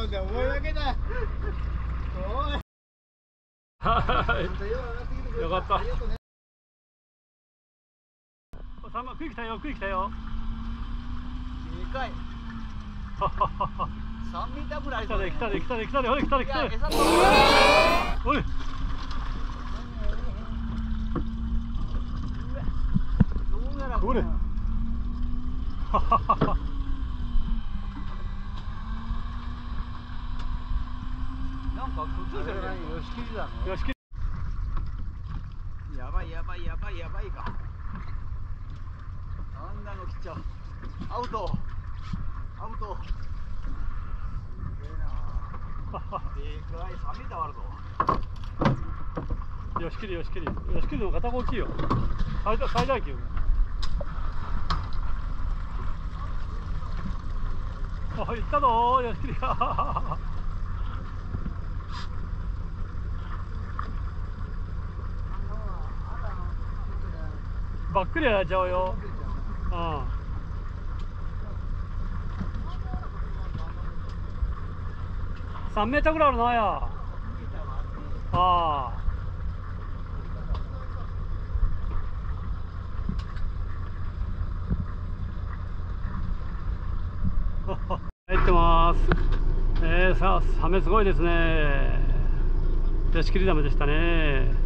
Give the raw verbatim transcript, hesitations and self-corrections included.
んだ、お前だけだ。おい。 はい。よかった。サンマ食い来たよ、食い来たよ。 でかい。三メーターぐらい。来たで、来たで、来たで、来たで、ほれ、来たで、来たで。おい。ほれ。 なんかくっついてるね。よしきりだね。 よしきり。 やばいやばいやばいやばいか。あんなの来ちゃう。アウト。アウト。すげえな。でかい、三メーターあるぞ。 よしきりよしきり。よしきりの片大きいよ。最大最大級。あ、行ったぞー、よしきりが。ばっくりやられちゃうよ。うん。三メーターぐらいあるなや。ああ。入ってます。えー、さあ、サメすごいですね。よしきりダメでしたね。